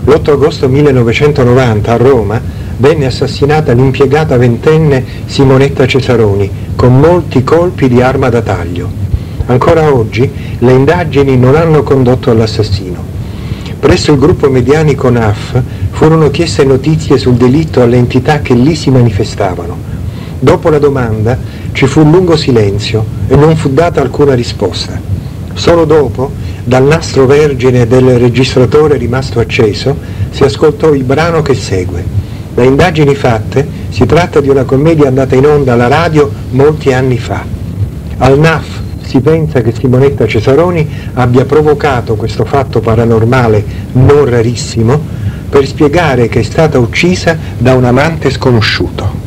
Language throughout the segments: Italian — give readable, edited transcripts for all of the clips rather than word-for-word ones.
L'8 agosto 1990 a Roma venne assassinata l'impiegata ventenne Simonetta Cesaroni con molti colpi di arma da taglio. Ancora oggi le indagini non hanno condotto all'assassino. Presso il gruppo medianico NAF furono chieste notizie sul delitto alle entità che lì si manifestavano. Dopo la domanda ci fu un lungo silenzio e non fu data alcuna risposta. Solo dopo, dal nastro vergine del registratore rimasto acceso, si ascoltò il brano che segue. Da indagini fatte, si tratta di una commedia andata in onda alla radio molti anni fa. Al NAF si pensa che Simonetta Cesaroni abbia provocato questo fatto paranormale non rarissimo per spiegare che è stata uccisa da un amante sconosciuto.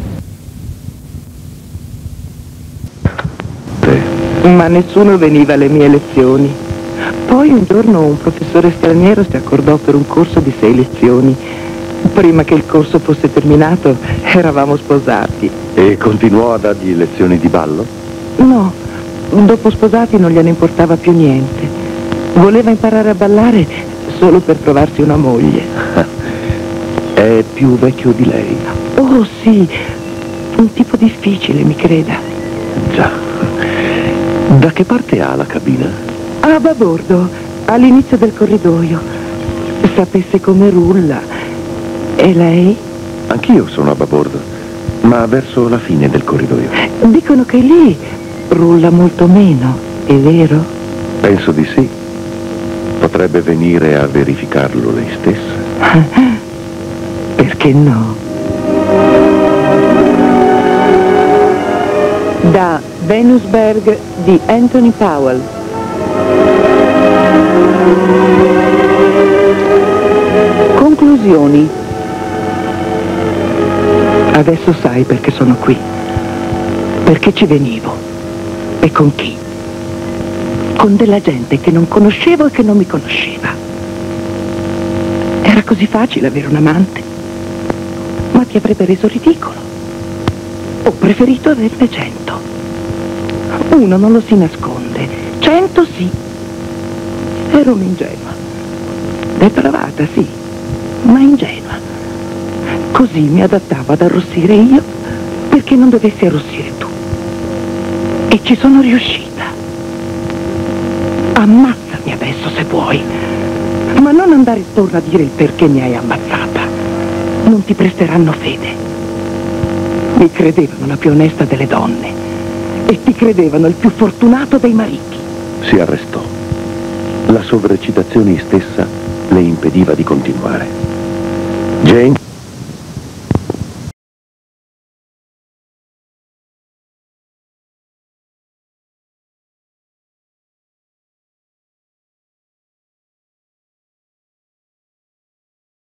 Ma nessuno veniva alle mie lezioni. Poi un giorno un professore straniero si accordò per un corso di 6 lezioni. Prima che il corso fosse terminato, eravamo sposati. E continuò a dargli lezioni di ballo? No, dopo sposati non gliene importava più niente. Voleva imparare a ballare solo per trovarsi una moglie. È più vecchio di lei? Oh sì, un tipo difficile, mi creda. Già. Da che parte ha la cabina? A babordo, all'inizio del corridoio. Sapesse come rulla. E lei? Anch'io sono a babordo, ma verso la fine del corridoio. Dicono che lì rulla molto meno, è vero? Penso di sì. Potrebbe venire a verificarlo lei stessa? Perché no? Da Venusberg di Anthony Powell. Conclusioni. Adesso sai perché sono qui. Perché ci venivo. E con chi? Con della gente che non conoscevo e che non mi conosceva. Era così facile avere un amante. Ma ti avrebbe reso ridicolo. Ho preferito averne 100. Uno non lo si nasconde, 100 sì. Ero un'ingenua. Depravata, sì, ma ingenua. Così mi adattavo ad arrossire io perché non dovessi arrossire tu. E ci sono riuscita. Ammazzami adesso se vuoi, ma non andare intorno a dire il perché mi hai ammazzata. Non ti presteranno fede. Mi credevano la più onesta delle donne e ti credevano il più fortunato dei mariti. Si arrestò. La sovraccitazione stessa le impediva di continuare. Jane